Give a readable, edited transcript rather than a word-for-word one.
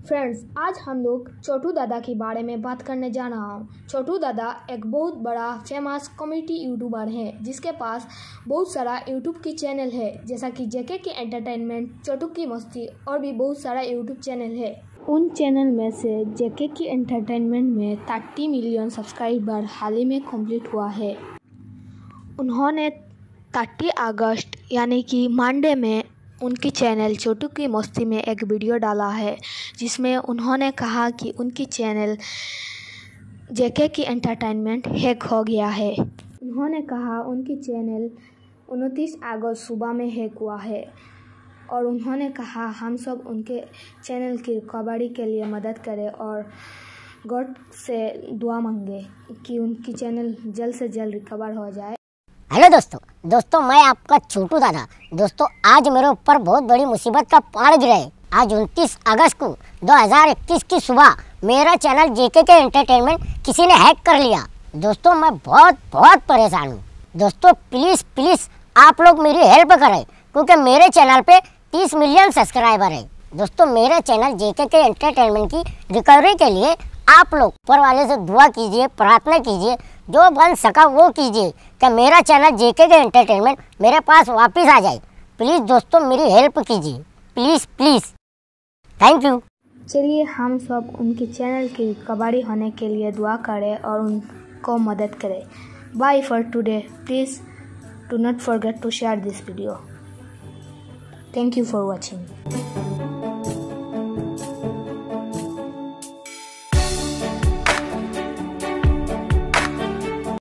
Friends, आज हम लोग छोटू दादा के बारे में बात करने जा रहा हूँ। छोटू दादा एक बहुत बड़ा फेमस कॉमेडी यूट्यूबर है जिसके पास बहुत सारा यूट्यूब की चैनल है, जैसा कि जेके की एंटरटेनमेंट, छोटू की मस्ती और भी बहुत सारा यूट्यूब चैनल है। उन चैनल में से जेके की एंटरटेनमेंट में 30 मिलियन सब्सक्राइबर हाल ही में कंप्लीट हुआ है। उन्होंने 30 अगस्त यानी कि मंडे में उनकी चैनल छोटू की मस्ती में एक वीडियो डाला है जिसमें उन्होंने कहा कि उनकी चैनल जेके की एंटरटेनमेंट हैक हो गया है। उन्होंने कहा उनकी चैनल 29 अगस्त सुबह में हैक हुआ है और उन्होंने कहा हम सब उनके चैनल की रिकवरी के लिए मदद करें और गॉड से दुआ मांगे कि उनकी चैनल जल्द से जल्द रिकवर हो जाए। हेलो दोस्तों मैं आपका छोटू दादा। दोस्तों आज मेरे ऊपर बहुत बड़ी मुसीबत का पहाड़ गिरा है। आज 29 अगस्त को 2021 की सुबह मेरा चैनल जेके के एंटरटेनमेंट किसी ने हैक कर लिया। दोस्तों मैं बहुत परेशान हूँ। दोस्तों प्लीज़ आप लोग मेरी हेल्प करें क्योंकि मेरे चैनल पे 30 मिलियन सब्सक्राइबर है। दोस्तों मेरे चैनल जेके के एंटरटेनमेंट की रिकवरी के लिए आप लोग ऊपर वाले से दुआ कीजिए, प्रार्थना कीजिए, जो बन सका वो कीजिए कि मेरा चैनल जेके के एंटरटेनमेंट मेरे पास वापस आ जाए। प्लीज़ दोस्तों मेरी हेल्प कीजिए, प्लीज़ थैंक यू। चलिए हम सब उनके चैनल की रिकवरी होने के लिए दुआ करें और उनको मदद करें। Bye for today. Please do not forget to share this video. Thank you for watching.